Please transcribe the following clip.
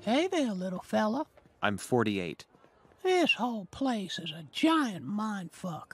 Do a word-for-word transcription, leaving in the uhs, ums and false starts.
Hey there, little fella. I'm forty-eight. This whole place is a giant mindfuck.